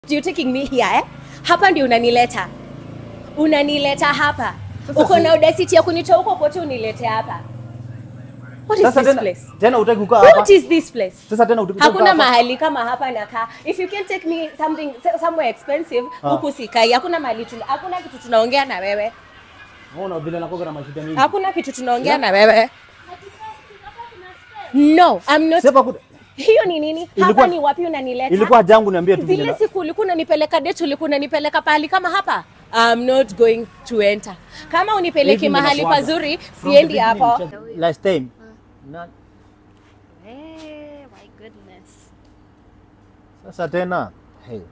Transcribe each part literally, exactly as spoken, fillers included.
You taking me here eh? Hapa ndio unanileta. Unanileta hapa. Uko na audacity ya kunitoa huko kote unilete hapa. What is Sasa this tena, place? Tena utaki kukaa hapa. What is this place? Sasa tena utaki kukaa hapa. Hakuna mahali kama hapa nakaa. If you can take me something somewhere expensive, huku sikai. Hakuna mahali tu. Hakuna kitu tunaongea na wewe. Unaona vile nakoga na mashida mingi. Hakuna kitu tunaongea na wewe. No, I'm not. Sepa kuta. Hiyo ni nini? Hapa ni wapi unanileta? Ilikuwa jangu niambie tu vile. Zile siku ulikuwa unanipeleka date, ulikuwa unanipeleka pahali kama hapa. I'm not going to enter. Kama unipeleke mahali pazuri, siendi hapo. Last time. Hey, my goodness. Sasa tena. Hey.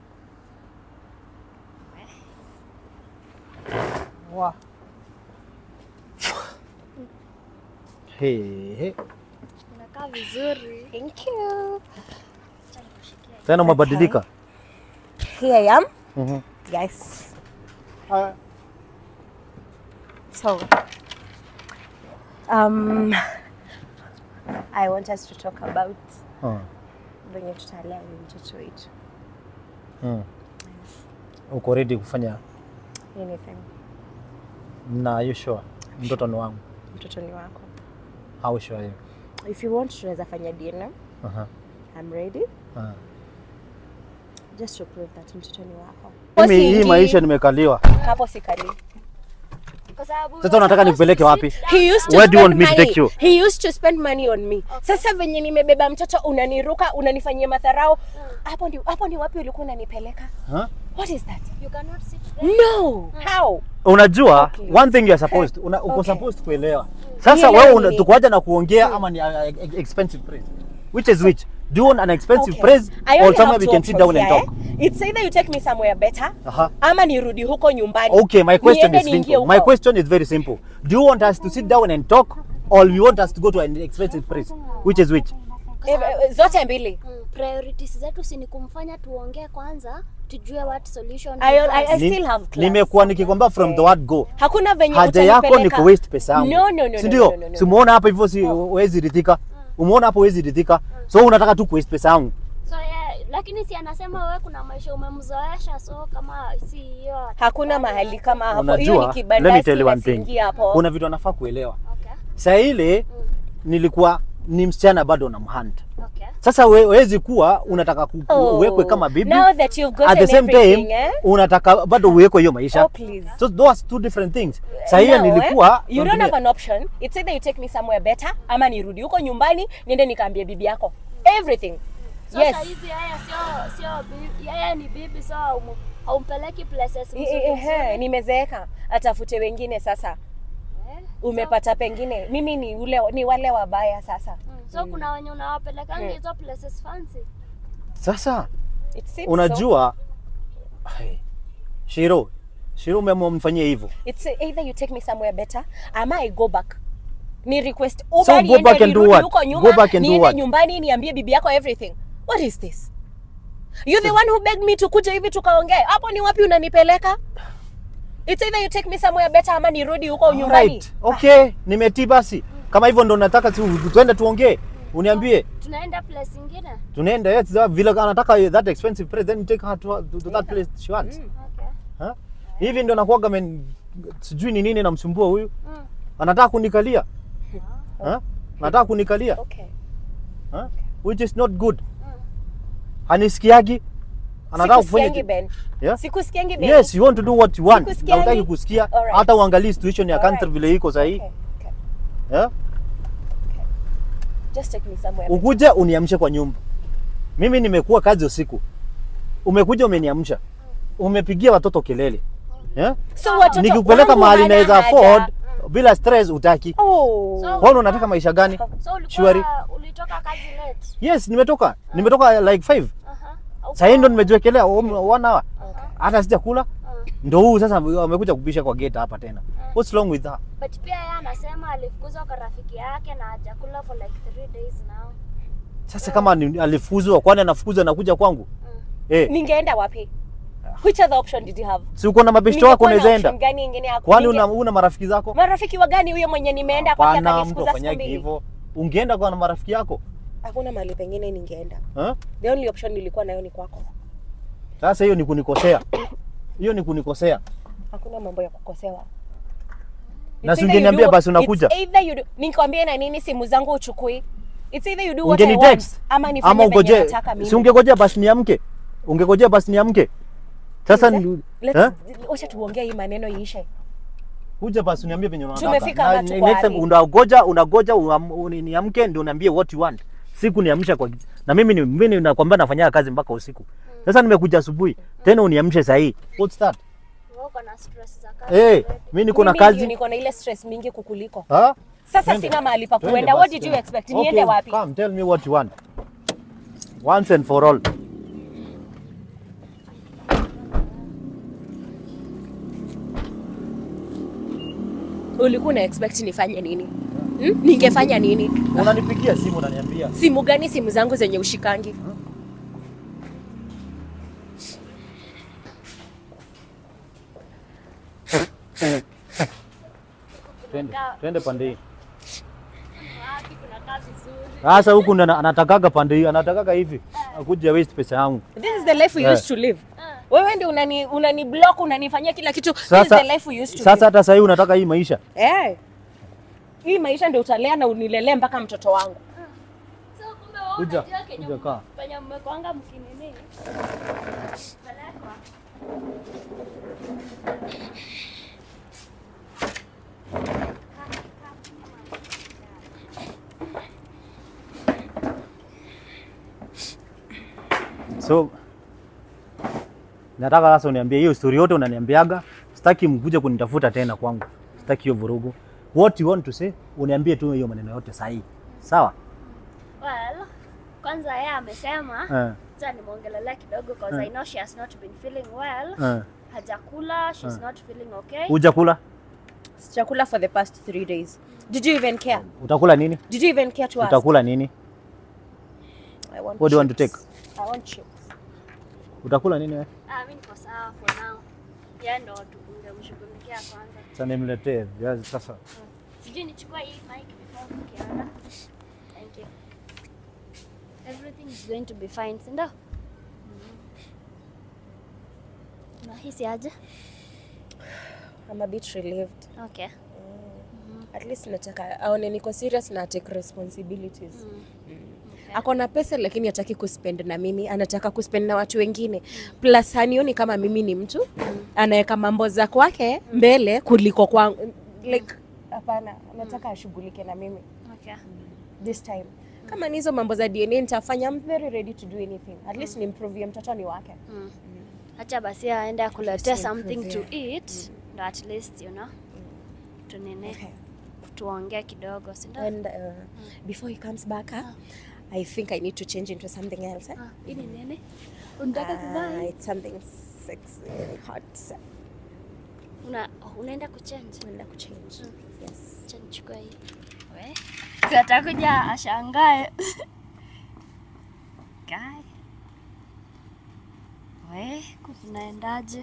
Wa. Hey, hey. Unakaa vizuri. Thank you. Tena umebadilika. Here I am. Mhm. Yes. Uh, So, um, I want us to talk about uh, venye tutalea huyu mtoto wetu. mm. Uko ready kufanya Anything. na you sure? Mtoto ni wangu. Mtoto ni wako. How sure are you? If you want, tunaweza fanya D N A. Uh-huh. I'm ready. Uh. Just to prove that mtoto ni wako. Mimi hii maisha nimekaliwa. Hapo sikali. Sasa unataka nikupeleke wapi? He used to Where do you spend want me to money. take you? He used to spend money on me. Okay. Sasa venye nimebeba mtoto unaniruka, unanifanyia madharau. Hapo ndio hapo ni wapi ulikuwa unanipeleka? Huh? What is that? You cannot sit there. No. How? Unajua Okay. one thing you are supposed una, uko Okay. supposed kuelewa. Sasa Nielewe wewe nini? tukuaja na kuongea hmm. ama ni uh, expensive price? Which is which? Do you want an expensive Okay. price I or only somewhere have we two can sit down and options talk? here, eh? It's either you take me somewhere better, Aha. ama nirudi huko nyumbani. Okay, my question Niende is niingie simple. My huko. question is very simple. Do you want us to sit down and talk or you want us to go to an expensive place? Which is which? Eh, eh, zote mbili. Mm, priorities zetu si ni kumfanya tuongee kwanza tujue what solution. I, I, I Ni- still have class. Nimekuwa nikikwambia from the word go. Hakuna venye Haja yako ni utanipeleka. ku waste pesa yangu. No, no, no, si no, ndio? no, no, no. Si umeona hapa hivyo si huwezi ridhika. Umeona hapo huwezi ridhika. So unataka tu ku waste pesa yangu. So yeah, lakini si anasema wewe kuna maisha umemzoesha, so kama si hiyo. Hakuna mahali kama hapo. Hiyo Unajua, ni let kibanda me tell you one thing. siingia hapo. Kuna vitu anafaa kuelewa. Okay. Saa ile nilikuwa ni msichana bado na mhand. Okay. Sasa huwezi kuwa unataka ku- Oh, uwekwe kama bibi. now that you've gotten At the same everything, time eh? unataka bado uwekwe hiyo maisha. Oh, please. So those two different things. Saa hiyo Now, nilikuwa eh, you don't have an option. It's either you take me somewhere better ama nirudi huko nyumbani niende nikaambie bibi yako. Everything. So Yes. sasa hizi yeye sio sio bibi, yeye ni bibi, so haumu- haumpeleki places Eh, mzuri eh, mzuri. eh, nimezeeka. Atafute wengine sasa. Eh? Umepata pengine. Mimi ni ule ni wale wabaya sasa. Mm. So kuna wenye unawapeleka hizo places fancy. Sasa It seems so. unajua hey, Shiro, Shiro umeamua mfanyie hivyo. It's either you take me somewhere better ama I go back. Ni request So Uber go niende back and do nirudi what? huko nyuma, Go back and do niende what? nyumbani niambie bibi yako everything. What is this? You the one who begged me to kuja hivi tukaongea. Hapo ni wapi unanipeleka? It's either you take me somewhere better ama nirudi huko nyumbani. Right. Okay, nimetii basi. Kama hivyo ndo nataka tu tuende tuongee. Uniambie. Tunaenda place nyingine. Tunaenda yes, vile anataka that expensive place then take her to, to, to that place she wants. Mm. Okay. Huh? Hivi ndo nakuaga men sijui ni nini namsumbua huyu. Mm. Anataka kunikalia. Huh? Anataka kunikalia. Okay. Huh? Which is not good. Mm. Hanisikiagi. Anataka Sikusikiangi kufanya Ben. Yeah? Sikusikiangi Ben. Yes, you want to do what you want. Sikusikiangi. Unataka kusikia Alright. hata uangalie situation ya Alright. country vile iko sahihi. Okay. Okay. Yeah? Just take me somewhere better. Ukuje uniamshe kwa nyumba. Mimi nimekuwa kazi usiku. Umekuja umeniamsha. Umepigia watoto kelele. Yeah? So watoto Nikikupeleka wangu mahali hana naweza haja. afford bila stress utaki. Oh. So- Wewe unataka maisha gani? So Shwari. ulikuwa ulitoka kazi late. Yes, nimetoka. Nimetoka like five. Aha. Sasa hii ndo nimejiwekelea one hour. Okay. Hata sijakula. Uh, Ndio huu sasa amekuja kubisha kwa gate hapa tena. What's wrong with that? but pia yeye anasema alifukuzwa kwa rafiki yake na hajakula for like three days now. Sasa kama ni- alifuzwa kwani anafukuzwa na kuja kwangu? Mm. Eh, Ningeenda wapi? Which other option did you have? si uko na mabeshte wako Ningekuwa na unaweza enda? option gani ingine ya Kwani kuingia? una, una marafiki zako? Marafiki wa gani huyo mwenye nimeenda kwake Hapana, mtu akanifukuza siku afanyagi mbili? hivyo. Ungeenda kwa na marafiki yako? Hakuna mahali pengine ningeenda. Huh? The only option nilikuwa nayo ni kwako. Sasa hiyo ni kunikosea. Hiyo ni kunikosea. Hakuna mambo ya kukosewa. Na singeniambia basi unakuja. It's either you do. Nikwambie na nini simu zangu uchukui. It's either you do what I want ama nifanye venye nataka mimi. Si ungegojea basi niamke. Ungegojea basi niamke. Sasa wacha tuongee hii maneno iishe. Kuja basi uniambie venye unataka. Tumefika hapa tu. Next time unagoja unagoja niamke ndio uniambie what you want. Siku niamsha kwa na mimi ni mimi nakwambia nafanya kazi mpaka usiku. Sasa nimekuja asubuhi. Tena uniamshe saa hii. What's that? Uko na stress za kazi. Eh, mimi niko na kazi. Mimi niko na ile stress mingi kukuliko. Ha? Sasa Nende. Sina mahali pa kuenda. What did you expect? Okay, niende wapi? Come tell me what you want. Once and for all. Ulikuwa na expect nifanye nini? Hmm? Ningefanya nini? Unanipigia simu unaniambia. Simu gani? Simu zangu zenye ushikangi. Hmm? Twende, twende pande hii. Wapi kuna kazi nzuri. Sasa huku anatakaga pande hii, anatakaga hivi. Akuja waste pesa yangu. This is the life we yeah. used to live. Wewe ndio unani unani block unanifanyia kila kitu. Sasa, this is the life we used to sasa live. Sasa hata sasa hii unataka hii maisha? Eh. Hii maisha ndio utalea na unilelee mpaka mtoto wangu. So kumbe wewe kuja, unajua Kenya kuja kaa. Fanya mmekwanga mkinini. Balakwa. So nataka sasa uniambie hiyo story yote unaniambiaga. Sitaki mkuje kunitafuta tena kwangu. Sitaki hiyo vurugu. What you want to say? Uniambie tu hiyo maneno yote sahihi. Sawa? Well, kwanza yeye amesema eh, sasa nimeongelelea kidogo because eh, I know she has not been feeling well. Eh. Hajakula, she's eh, not feeling okay. Hujakula? Sijakula for the past three days. Did you even care? Utakula nini? Did you even care to ask? Utakula nini? I want What do you want to take? I want chips. Utakula nini wewe? Ah, mimi niko sawa for now. Yeye ndo tungemshughulikia kwanza. Sasa nimletee viazi sasa. Sijui nichukue hii mic before ukiona. Thank you. Everything is going to be fine, si ndio? Unahisi aje? I'm a bit relieved. Okay. Mm. At least nataka aone niko serious na take responsibilities. Mm. Mm. Okay. Ako na pesa lakini hataki kuspend na mimi, anataka kuspend na watu wengine. Mm. Plus hanioni kama mimi ni mtu mm, anaweka mambo za kwake mm, mbele kuliko kwangu. Like hapana, anataka mm, ashughulike na mimi. Okay. Mm. This time. Mm. Kama ni hizo mambo za D N A nitafanya. I'm very ready to do anything. At least mm, nimprove mtoto ni wake. Mm. Mm. Acha basi aende akuletea something to eat. Mm. No, at least you know. Mm. Tunene. Okay. Tuongee kidogo, si ndio? And uh, mm, before he comes back, huh, uh, I think I need to change into something else. Eh? Ah, ini nene? Unataka kuvaa? Uh, it's something sexy, hot. Una unaenda kuchange? Unaenda kuchange. Mm. Yes. Acha nichukue hii. We. Atakuja ashangae. Kai. We, kunaendaje?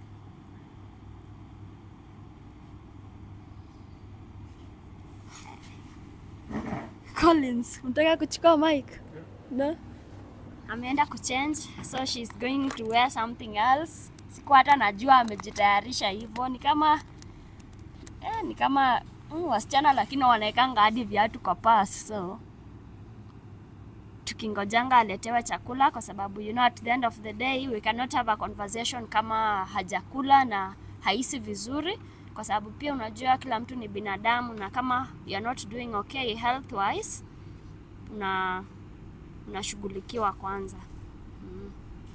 Collins, unataka kuchukua mic? No. Ameenda kuchange, so she's going to wear something else. Sikuwa hata najua amejitayarisha hivyo. Ni kama eh, ni kama mm, wasichana lakini wanaekanga hadi viatu kwa pass. So tukingojanga aletewe chakula kwa sababu you know at the end of the day we cannot have a conversation kama hajakula na haisi vizuri. Kwa sababu pia unajua kila mtu ni binadamu na kama you're not doing okay health wise na unashughulikiwa kwanza. Mm.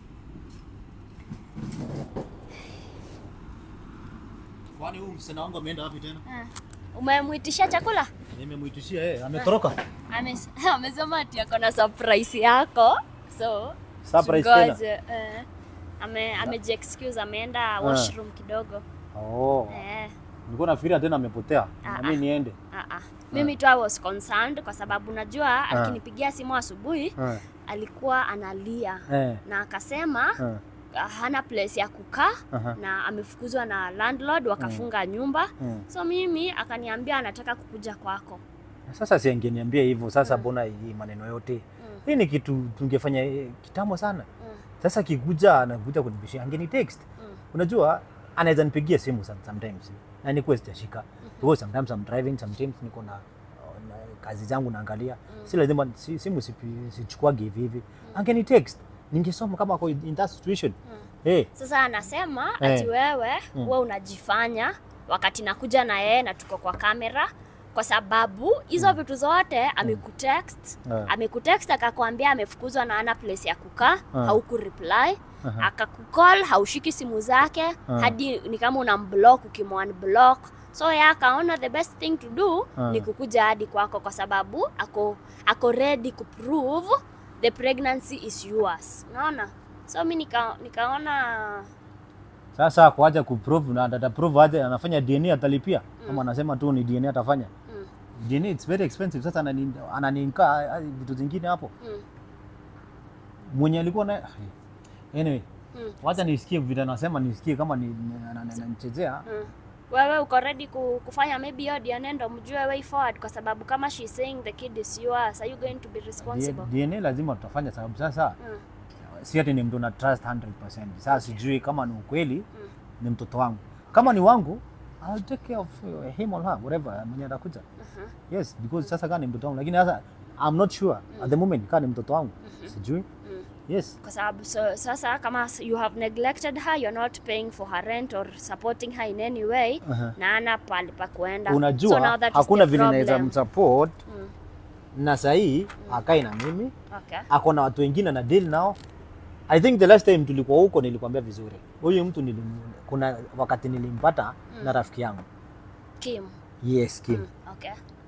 Kwani huyu msichana wangu ameenda wapi tena? Ah. Umemuitisha chakula? Nimemuitishia yeye, ametoroka. Ames amesema ati ako na surprise yako. So surprise tena. Eh. Ame ameji excuse ameenda washroom kidogo. Oh. Eh. Nilikuwa nafikiria tena amepotea. Na mimi niende. Ah ah. Mimi tu I was concerned kwa sababu najua akinipigia simu asubuhi alikuwa analia na akasema hana place ya kukaa na amefukuzwa na landlord wakafunga nyumba. So mimi akaniambia anataka kukuja kwako. Sasa si angeniambia hivyo. Sasa mbona hii maneno yote? Hii ni kitu tungefanya kitambo sana. Sasa kikuja anakuja kunibishia angeni text. Mm. Unajua anaweza nipigia simu sometimes. Na nikuwe sitashika. Mm -hmm. Because sometimes I'm driving, sometimes niko na, na kazi zangu naangalia. Mm. Si lazima si, simu sichukua si hivi hivi. Mm. Angeni text. Ningesoma kama kwa in that situation. Mm. Hey. Sasa anasema hey. ati wewe mm. wewe unajifanya wakati nakuja na yeye na tuko kwa kamera kwa sababu hizo mm. vitu zote amekutext mm. amekutext akakwambia amefukuzwa na ana place ya kukaa mm. hauku reply uh -huh. akakukall haushiki simu zake uh -huh. hadi ni kama unamblock ukimwanblock so yeye akaona the best thing to do uh -huh. ni kukuja hadi kwako kwa sababu ako ako ready to prove the pregnancy is yours. Unaona? So mimi nika, nikaona sasa kuacha kuprove na data prove aje anafanya D N A atalipia mm. kama anasema tu ni D N A atafanya. Mm. D N A it's very expensive sasa ananinka vitu zingine hapo. Mm. Mwenye alikuwa na anyway. Mm. Wacha nisikie vile anasema nisikie kama ni ananichezea. Mm. Wewe uko ready kufanya maybe hiyo D N A ndo mjue way forward kwa sababu kama she saying the kid is yours are you going to be responsible? D N A lazima tutafanya sababu sasa mm. si ati ni mtu na trust one hundred percent. Sasa sijui kama ni ukweli mm. ni mtoto wangu. Kama ni wangu, I'll take care of him or her, whatever mwenye atakuja. Uh -huh. Yes, because sasa kama ni mtoto wangu lakini sasa I'm not sure mm. at the moment kama ni mtoto wangu. Uh -huh. Sijui. Mm. Yes. Kwa sababu so, sasa kama you have neglected her, you're not paying for her rent or supporting her in any way, uh -huh. na ana pale pa kuenda. Unajua so hakuna vile naweza msupport. Mm. Na sahi mm. akai na mimi. Okay. Ako na watu wengine na deal nao. I think the last time tulikuwa huko nilikwambia vizuri. Huyu mtu nilim, kuna wakati nilimpata mm. na rafiki yangu. Kim. Yes, Kim. Mm. Okay.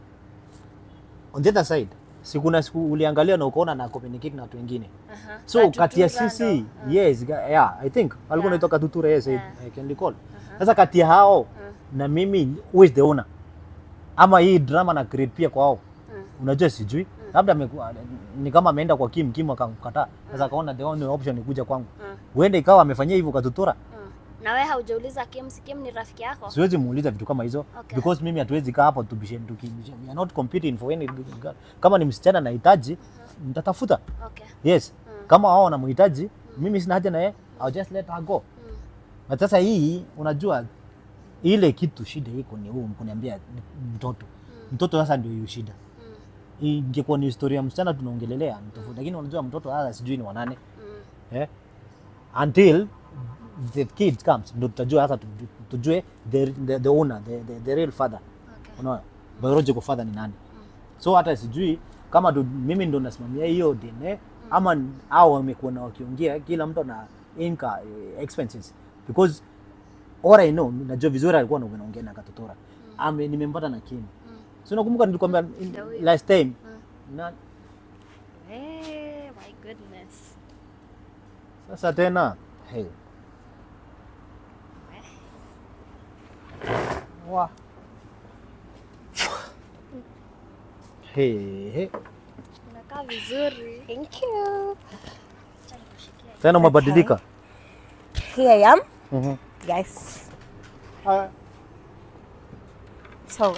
On the other side, si kuna siku uliangalia na ukaona na communicate na watu wengine. Uh -huh. So kati ya sisi, uh. yes, yeah, I think alikuwa yeah. anatoka Tutura yes, yeah. I can recall. Sasa uh -huh. kati ya hao uh -huh. na mimi who is the owner? Ama hii drama na create pia kwa hao. Uh -huh. Unajua sijui. Labda ni kama ameenda kwa Kim, Kim akamkataa. Sasa akaona the only option ni kuja kwangu. Uende ikawa amefanyia hivyo Katutura. Na wewe haujauliza Kim, si Kim ni rafiki yako? Siwezi muuliza vitu kama hizo okay. because mimi hatuwezi kaa hapo tubishane tukibishane. We are not competing for any kama ni msichana anahitaji nitatafuta. Okay. Yes. Mm. Kama wao wanamhitaji mm. mimi sina haja na yeye. I'll just let her go. Mm. Na sasa hii unajua ile kitu shida iko ni huu mkuniambia mtoto. Mm. Mtoto sasa ndio hiyo shida. Ingekuwa ni historia msichana tunaongelelea ni tofauti lakini unajua mtoto hata sijui ni wanane mm. eh until the kid comes ndio tutajua hata tujue the, the the owner the, the the real father okay. unaona biological father ni nani mm. so hata sijui kama do, mimi ndo nasimamia hiyo D N A mm. ama hao wamekuwa na wakiongea kila mtu na inka uh, expenses because all I know najua vizuri alikuwa anaongea na Katotora mm. ame nimempata na Kim. So nakumbuka nilikwambia last time. Mm. Na eh my goodness. Sasa tena hey. Wa. Hey, hey. Unakaa vizuri. Thank you. Tena umebadilika. Here I am. Mhm. Guys. Uh. So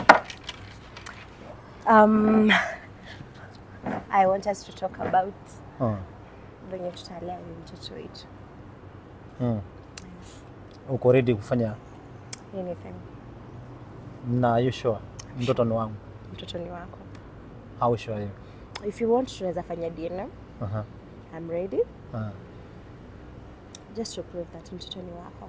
Um, I want us to talk about venye tutalea mtoto wetu. Mm. Yes. Uko ready kufanya anything? Na you sure? Mtoto ni wangu. Mtoto ni wako. How sure are you? If you want tunaweza fanya D N A. Uh -huh. I'm ready. Uh -huh. Just to prove that mtoto ni wako.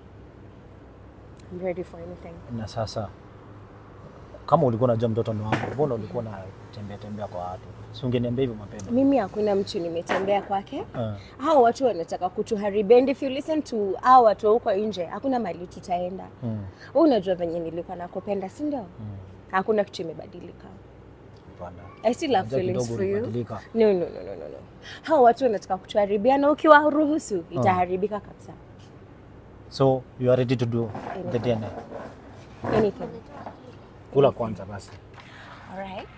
I'm ready for anything. Na sasa kama ulikuwa unajua mtoto ni wangu, mbona ulikuwa na tembea tembea kwa watu? Si ungeniambia hivyo mapema. Mimi hakuna mtu nimetembea kwake. Uh. Hao watu wanataka kutuharibia. And if you listen to hao watu huko nje, hakuna mahali tutaenda. Mm. Wewe unajua venye nilikuwa nakupenda, si ndio? Mm. Hakuna kitu imebadilika. Hapana. I still have feelings for you. No, no, no, no, no, no. Hao watu wanataka kutuharibia na ukiwa ruhusu itaharibika kabisa. So, you are ready to do anything. The D N A? Anything. Kula kwanza basi. All right.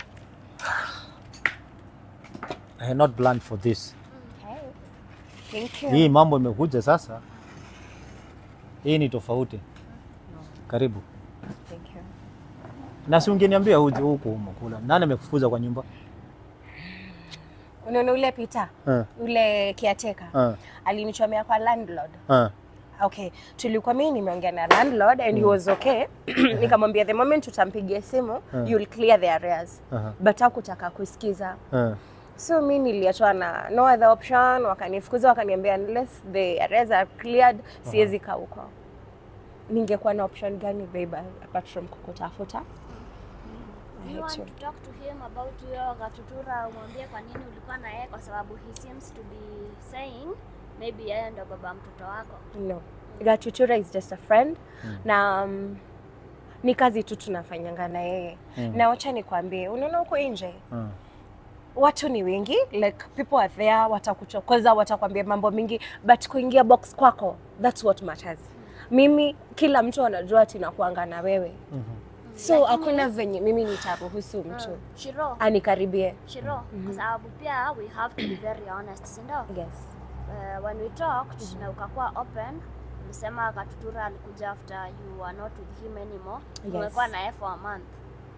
I had not planned for this. Okay. Thank you. Hii mambo imekuja sasa. Hii ni tofauti. No. Karibu. Thank you. Na si ungeniambia uje huko umekula. Nani amekufukuza kwa nyumba? Unaona ule Peter? Uh. Ule caretaker. Uh. Alinichomea kwa landlord. Uh. Okay, tulikuwa mimi nimeongea na landlord and mm. he was okay. Nikamwambia the moment tutampigia simu, uh. you'll clear the arrears. Uh -huh. But hakutaka kusikiza. Uh. So mimi niliachwa na no other option, wakanifukuza wakaniambia unless the arrears are cleared, uh-huh. siwezi kaa huko. Ningekuwa na option gani babe apart from kukutafuta? Do you want to talk to him about your Gatutura, umwambie kwa nini ulikuwa na yeye, kwa sababu he seems to be saying maybe yeye ndo baba mtoto wako? No. Mm. Gatutura is just a friend. Mm. Na um, ni kazi tu tunafanyanga na yeye. Mm. Na wacha nikwambie, unaona huko nje? Mm. Watu ni wengi, like people are there, watakuchokoza, watakwambia mambo mingi, but kuingia box kwako, that's what matters. Mm. Mimi kila mtu anajua tinakuanga na wewe. Mm -hmm. So hakuna venye mimi nitaruhusu mtu uh, Shiro anikaribie. Shiro, mm -hmm. Kwa sababu pia we have to be very honest, si ndio? Yes. Uh, when we talked mm -hmm. na ukakuwa open, ulisema Gatutura alikuja after you are not with him anymore. Yes. Umekuwa na yeye for a month.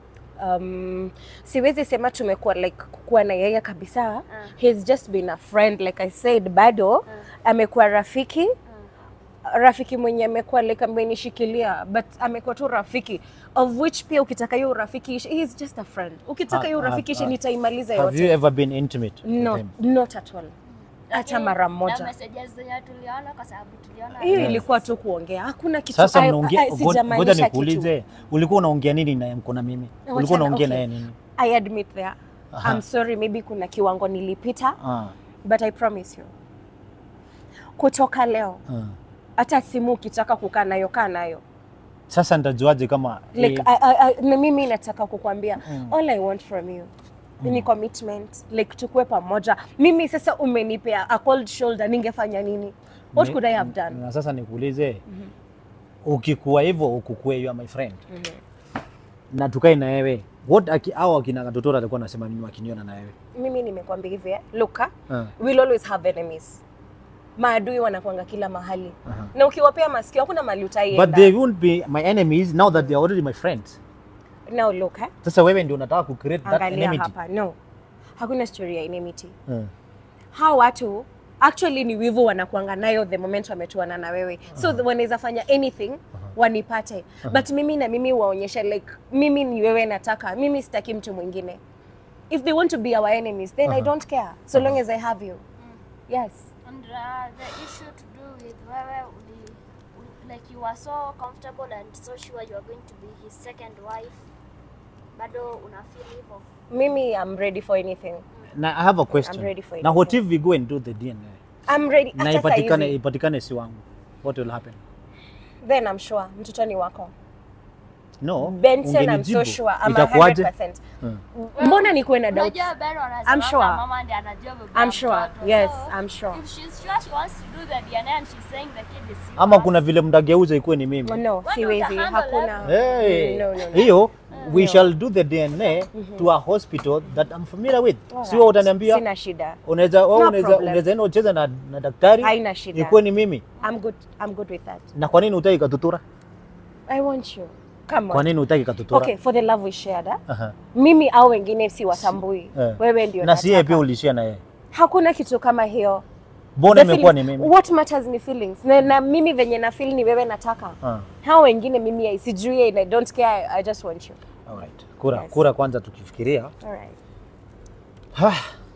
Um, siwezi sema tumekuwa like kuwa na yeye kabisa. Uh. He's just been a friend, like I said, bado uh. amekuwa rafiki. Uh. Rafiki mwenye amekuwa like amenishikilia, but amekuwa tu rafiki of which pia ukitaka hiyo rafiki he is just a friend. Ukitaka hiyo rafiki shi nitaimaliza yote. Have you ever been intimate? No, with him? Not at all. Hata mara moja. Na messages zenye tuliona kwa sababu tuliona hiyo ilikuwa tu kuongea. Hakuna kitu. Sasa mnaongea, ngoja nikuulize, ulikuwa unaongea nini na mko na mimi? Ulikuwa unaongea na yeye nini? I admit there. Aha. I'm sorry, maybe kuna kiwango nilipita. Ah. But I promise you. Kutoka leo. Ah. Hata simu ukitaka kukaa nayo kaa nayo. Sasa nitajuaje kama like I, I, I, na mimi nataka kukwambia mm. all I want from you mm. ni commitment, like tukue pamoja. Mimi sasa umenipea a cold shoulder, ningefanya nini? What ni, could I have done? Na sasa nikuulize, mm -hmm. ukikuwa hivyo ukukue, you are my friend. Mm -hmm. Na tukae na wewe. What aki au akina Gatutura alikuwa anasema nini wakiniona na wewe? Mimi nimekwambia hivi, look, uh. we'll always have enemies. Maadui wanakuanga kila mahali. Uh -huh. Na ukiwapea masikio hakuna mahali utaienda. But they won't be my enemies now that they are already my friends. Now look, eh? Sasa wewe ndio unataka ku create that Angalia enmity. Hapa. No. Hakuna story ya enmity. Uh. Hao watu actually ni wivu wanakuanga nayo the moment wametuana na wewe. Uh -huh. So wanaweza fanya anything uh -huh. wanipate. Uh -huh. But mimi na mimi waonyesha like mimi ni wewe nataka. Mimi sitaki mtu mwingine. If they want to be our enemies then uh -huh. I don't care so uh -huh. long as I have you. Mm. Yes. And uh, the issue to do with wewe like you are so comfortable and so sure you are going to be his second wife, bado una feel hivyo? Mimi I'm ready for anything. Mm. Now I have a question. I'm ready for anything. Now what if we go and do the D N A? I'm ready. Na ipatikane ipatikane si wangu. What will happen? Then I'm sure mtoto ni wako. No. Benson, I'm so sure. I'm one hundred percent. Hmm. Mbona nikuwe na doubt? I'm sure. Mama ndiye anajua baba. I'm sure. Yes, I'm sure. If she's sure she wants to do the D N A and she's saying the kid is sick. Ama kuna vile mtageuza ikuwe ni mimi. No, siwezi. Hakuna. Hey. No, no, no. Hiyo we shall do the D N A mm -hmm. to a hospital that I'm familiar with. Right. Sio utaniambia. Sina shida. Unaweza wewe unaweza unaweza enda ucheze na na daktari. Haina shida. Ikuwe ni mimi. I'm good. I'm good with that. Na kwa nini utaki Gatutura? I want you. Come on. Kwa nini utaki Gatutura? Okay, for the love we shared. Uh -huh. Mimi au wengine si watambui. Uh. Wewe ndio nataka. Na si yeye pia ulishare na yeye. Hakuna kitu kama hiyo. Mbona imekuwa ni mimi? What matters ni feelings. Na, na mimi venye na feel ni wewe nataka. Uh. Hao wengine mimi sijui and I don't care. I just want you. All right. Kura, yes. Kura kwanza tukifikiria. All right. Ha.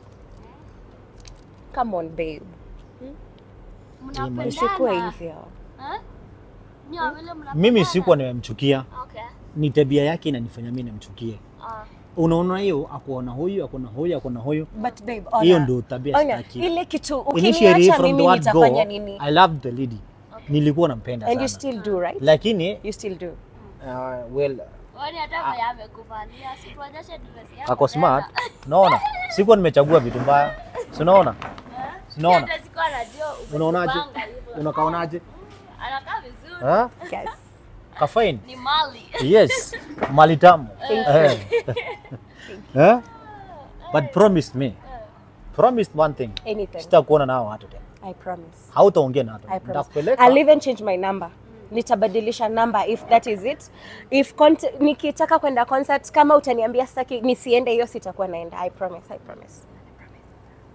Come on babe. Mnapendana. Usikue hivyo. Eh? Mimi sikuwa nimemchukia. Okay. Ni tabia yake inanifanya mimi nimchukie. Ah. Unaona hiyo akuona huyu, akuona huyu, akuona huyu. But babe, hiyo ndio tabia sitaki. Ile kitu ukiniacha mimi nitafanya nini? I love the lady. Okay. Nilikuwa nampenda sana. And you still do, right? Lakini you still do. Uh, well, wani hata kama amekuvalia, sikuonyesha dress yako. Ako smart. Unaona? Sikuwa nimechagua vitu mbaya. Si unaona? Unaona? Hata sikuwa najua. Unaonaje? Unakaonaje? Anakaa vizuri. Huh? Yes. Kafain. Ni mali. Yes. Mali tamu. Eh. Eh? But promise me. Promise one thing. Anything. Sitakuona nao watu tena. I promise. Hautaongea na watu. Nitakupeleka. I'll even change my number. Nitabadilisha number if that is it. If nikitaka kwenda concert kama utaniambia sitaki nisiende, hiyo sitakuwa naenda. I promise. I promise.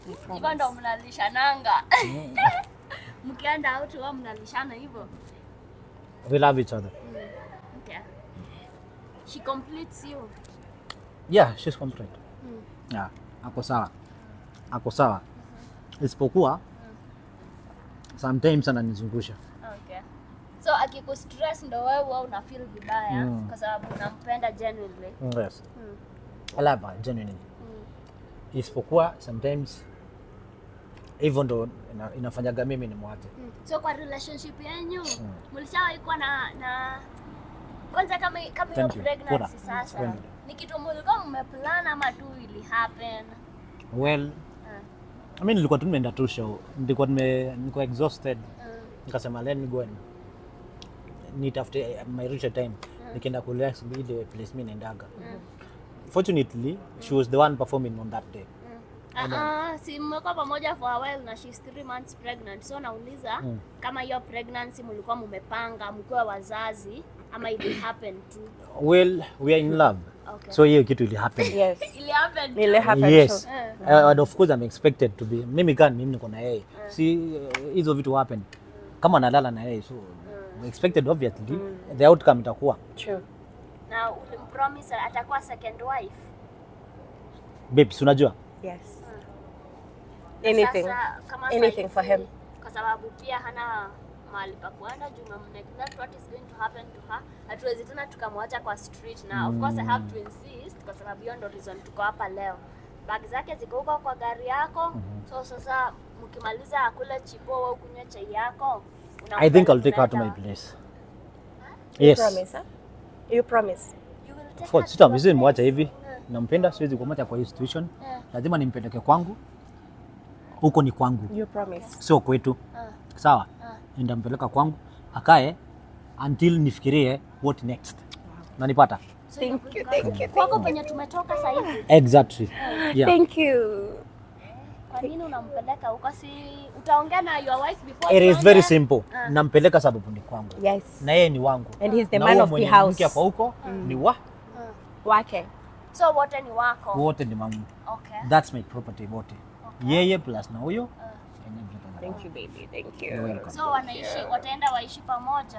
Hivyo ndo mnalishananga. Mkienda out huwa mnalishana hivyo. We love each other. Mm. Okay. She completes you. Yeah, she's complete. Mm. Yeah, ako sawa. Ako sawa. Isipokuwa sometimes ananizungusha. Okay. So akikustress ndo wewe wewe una feel vibaya Mm. kwa sababu unampenda genuinely. Yes. Mm. I love her genuinely. Mm. Isipokuwa sometimes hivyo ndo ina, inafanyaga mimi nimwache. Mm. So kwa relationship yenu Mm. mlishawahi kuwa na na kwanza kama kama hiyo Thank you. pregnancy Kura. sasa Splendid. ni kitu mlikuwa mmeplan ama tu ili happen? Well, Uh. I mean nilikuwa tu nimeenda tu show. Nilikuwa nime nilikuwa exhausted. Uh. Nikasema let me go and nitafute my reach time. Nikaenda ku relax ile place mimi naendaga. Fortunately, she was the one performing on that day. Ah, ah, si mmekuwa pamoja for a while na she's three months pregnant. So nauliza Mm. kama hiyo pregnancy mlikuwa mmepanga mkiwa wazazi ama it happened tu. Well, we are in love. Okay. So hiyo kitu ili happen. Yes. Ili happened tu. Ile happen Yes. too. Eh. Uh, and of course I'm expected to be. Mimi kan mimi niko na yeye. Si uh, hizo vitu happen. Kama nalala na yeye so we expected obviously the outcome itakuwa. True. Na ulimpromise atakuwa second wife. Babes, unajua? Yes. Anything. Sasa, kama Anything saizi, for him. Kwa sababu pia hana mahali pa kuenda juu that what is going to happen to her. Hatuwezi tena tukamwacha kwa street na of course I have to insist kwa sababu hiyo ndo reason tuko hapa leo. Bag zake ziko huko kwa gari yako. So sasa mkimaliza akule chipo au kunywa chai yako. I think I'll take her to my place. Yes. Promise, huh? You promise. You will take Of her course, to sita your mzee nimwacha place. hivi. Nampenda, siwezi kumwacha kwa hiyo situation. Yeah. Lazima nimpeleke kwangu. Huko ni kwangu. You promise. Sio kwetu. Uh, Sawa? uh. Nitampeleka kwangu akae until nifikirie what next. Nanipata? So Thank inakuwa- you, thank you, Kwako penye tumetoka sasa hivi. Exactly. Yeah. Thank you. Kwa nini unampeleka huko? Si utaongea na your wife before It is tuende? very simple. Ah. Nampeleka sababu ni kwangu. Yes. Na yeye ni wangu. And he's the Na man huyo of the mwenye house. mke hapa huko ni wa Uh. Wake. So wote ni wako. wote ni wangu. Okay. That's my property wote. Yeye plus na huyo. Uh. and everything. Thank you, baby. Thank You're you. welcome. So wanaishi wataenda waishi pamoja.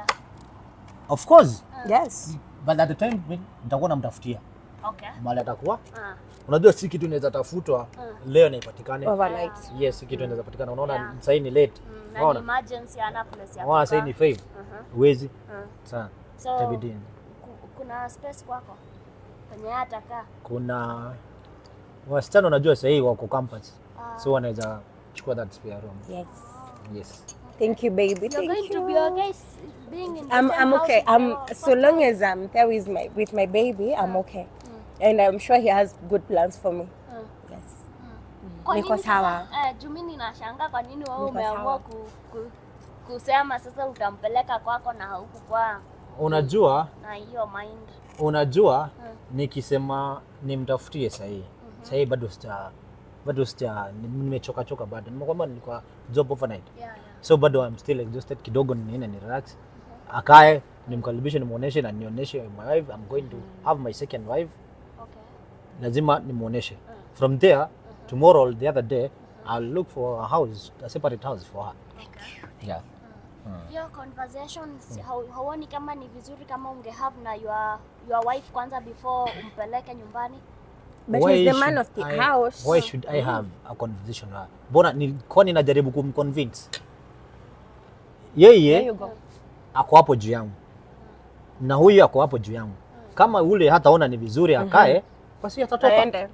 Of course. Yes. But at the time when nitakuwa namtafutia Okay. mahali atakuwa. Uh. Unajua si kitu inaweza tafutwa leo na ipatikane. Overnight. Yes, si kitu inaweza patikana. Unaona Yeah. sasa hii ni late. Mm, na ni Unaona? emergency ana place ya Unaona sasa hii ni kukaa. five. Uh-huh. Huwezi. Uh. Sana. So Itabidi. ku- kuna space kwako penye atakaa. Kuna wasichana unajua sasa hii wako campus. Ah. So wanaweza chukua that spare room. Yes. Yes. Thank you, baby. You're Thank going to be you. okay s- being in the I'm same I'm house okay. with I'm your so first long wife? as I'm there with my with my baby, I'm okay. Mm. And I'm sure he has good plans for me. Mm. Yes. Kwa Niko nini sawa. sasa, eh, juu mimi ninashangaa kwa nini wewe Niko umeamua sawa. ku, ku, kusema sasa utampeleka kwako na huku kwa Unajua, na hiyo mind. unajua Mm. nikisema nimtafutie sasa hii. Sasa hii bado sita bado sita nimechoka choka bado. Nimekwambia nilikuwa job overnight. Yeah, yeah. So bado I'm still exhausted kidogo, niende ni relax. Akae nimkaribishe, nimuoneshe na nionyeshe my wife I'm going to have my second wife. Okay. Lazima nimuoneshe. From there tomorrow or the other day I'll look for a house, a separate house for her. Okay. Yeah. Hiyo conversation si- hau- hauoni kama ni vizuri kama unge have na your your wife kwanza before umpeleke nyumbani? But Why he's the man should of the I- house. Why should I have a conversation with her? Mbona ni kwani najaribu kumconvince? There Yeye you go. ako hapo juu yangu. Na huyu ako hapo juu yangu. Kama ule hataona ni vizuri akae, basi atatoka. Aende.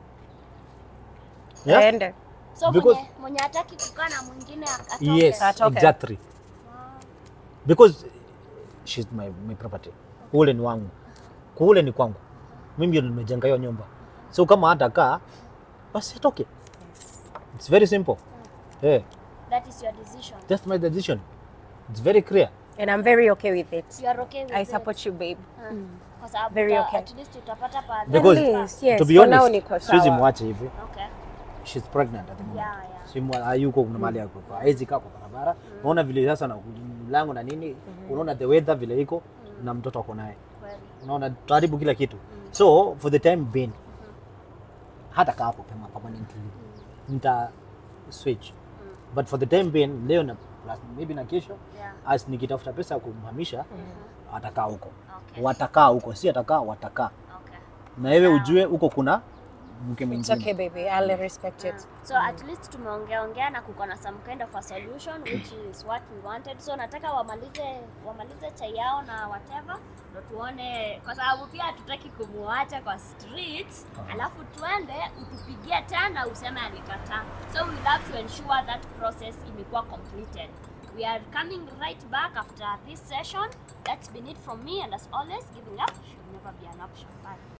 Yeah? Aende. So Because- mwenye mwenye hataki kukaa na mwingine ak- atoke. Yes, Atoke. exactly. Because she's my, my property. Ule ni wangu. Kule ni kwangu. Mimi ndio nimejenga hiyo nyumba. So kama hatakaa, basi atoke. It's very simple. Yeah, That is your decision. that's my decision. It's very clear. And I'm very okay with it. You are okay with I it? support you, babe. Uh, Kwa sababu Very uta- okay. at least utapata pa Because At least, yes. to be For now honest, niko siwezi sawa. mwache hivi. Okay. She's pregnant at the moment. Yeah, yeah. Si mwa hayuko kuna mahali yako. Haizi kaa kwa barabara. Unaona vile sasa na mlango na nini? Unaona the weather vile iko na mtoto ako naye. Kweli. Unaona tutaharibu kila kitu. So for the time being hata kaa hapo kama permanently. Nita switch. But for the time being, leo na plus maybe na kesho, Yeah. as nikitafuta pesa ya kumhamisha, atakaa huko. Okay. Watakaa huko, si atakaa, watakaa. Okay. Na wewe ujue huko kuna mke It's mwingine. okay baby, I'll respect it. So at least tumeongea ongea na kuko na some kind of a solution which is what we wanted. So nataka wamalize wamalize chai yao na whatever ndo tuone, kwa sababu pia hatutaki kumuacha kwa streets alafu tuende utupigie tena useme alikataa. So we have to ensure that process imekuwa completed. We are coming right back after this session. That's been it from me, and as always, giving up should never be an option. Bye.